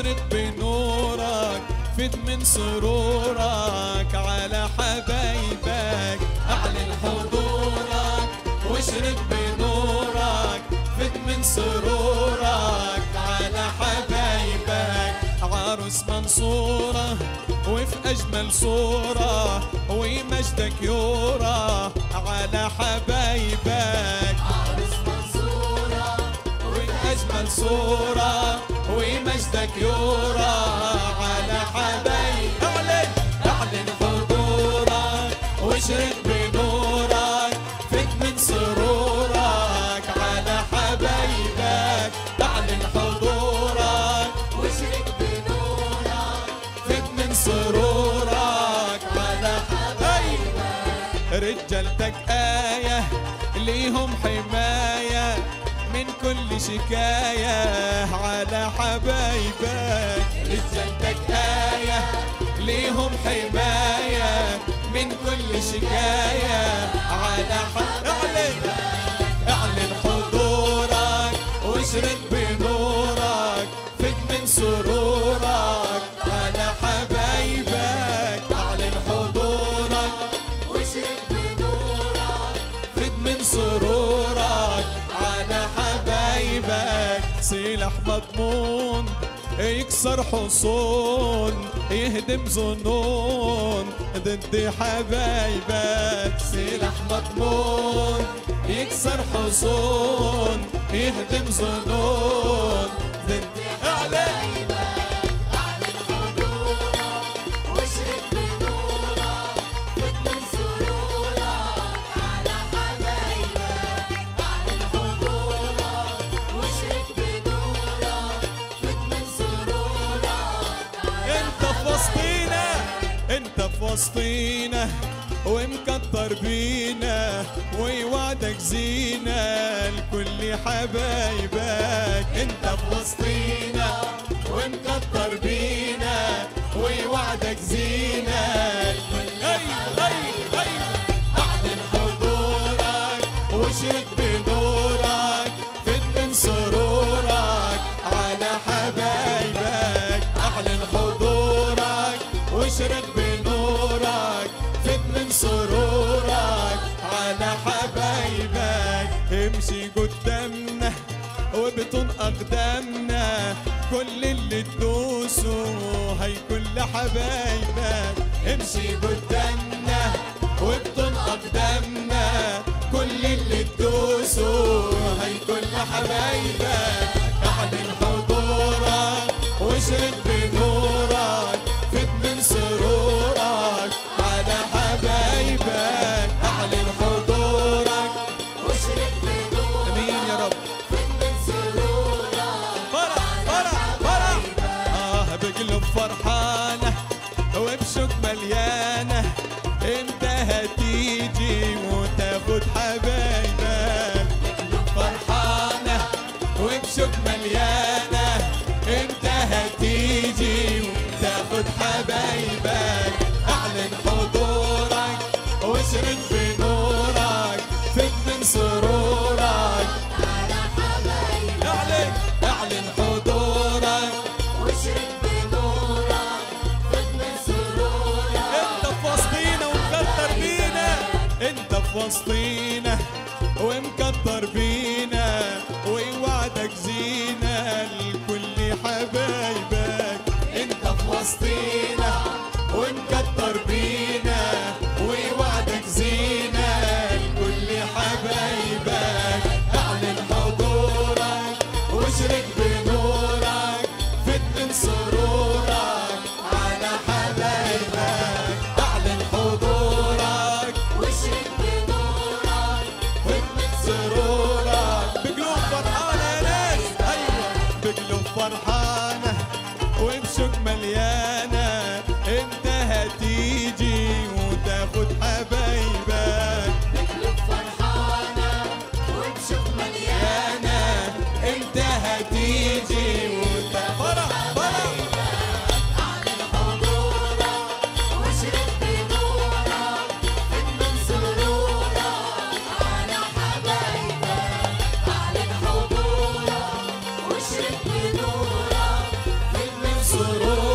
واشرق بنورك، فد من سرورك على حبايبك. اعلن حضورك واشرق بنورك، فد من سرورك على حبايبك. عروس منصورة وفي أجمل صورة، ومجدك يورى على حبايبك. عروس منصورة وفي أجمل صورة، ومجدك يورى على حبايبك. أعلن أعلن حضورك واشرق بنورك، فد من سرورك على حبايبك. أعلن حضورك واشرق بنورك، فد من سرورك على حبايبك. رجالتك آية ليهم حماية من كل شكاية على حبايبك. رجالتك آية ليهم حماية من كل شكاية على حبايبك. اعلن حضورك واشرق بنورك، فد من سرورك على حبايبك. اعلن حضورك واشرق بنورك، فد من سرورك على حبايبك. سلاح مضمون يكسر حصون، يهدم ظنون ضد حبايبك. سلاح مضمون يكسر حصون، يهدم ظنون ضد حبايبك. أعلن حضورك واشرق بنورك، فد من سرورك على حبايبك. أعلن حضورك واشرق بنورك، فد من سرورك على انت في وسطينا، انت في وسطينا ومكتر بينا، ووعدك زينة لكل حبايبك. انت في وسطينا ومكتر بينا، ووعدك زينة لكل حبايبك. اعلن حضورك واشرق بنورك، فد من سرورك على حبايبك. اعلن حضورك واشرق بنورك، فد من سرورك على حبايبك. امشي قدامنا وبطن اقدامنا، كل اللي تدوسوا هيكون لحبايبك. امشي قدامنا وبطن اقدامنا، كل اللي تدوسوا هيكون لحبايبك. اعلن حضورك واشرق بنورك، فد من سرورك على حبايبك. اعلن حضورك واشرق بنورك، امين يا رب. فد من سرورك فرح فرح فرح بقلب فرحانة وبشوق مليانة، امتى هتيجي وتاخد حبايبك. بقلب فرحانة وبشوق مليانة، امتى هتيجي وتاخد حبايبك. اعلن حضورك واشرق بنورك، فد من سرورك على حبايبك. اعلن اعلن حضورك. واشرق بنورك، فد من سرورك انت في وسطينا ومكتر بينا، انت في وسطينا ومكتر بينا، ووعدك زينة لكل حبايبك. انت في وسطينا ومكتر بينا، ووعدك زينة لكل حبايبك. اعلن حضورك واشرق بنورك، فد من سرورك على حبايبك. اعلن حضورك واشرق بنورك، فد من سرورك. بقلوب فرحانة يا ناس، ايوه بقلوب فرحانة وبشوق مليانة، سرورك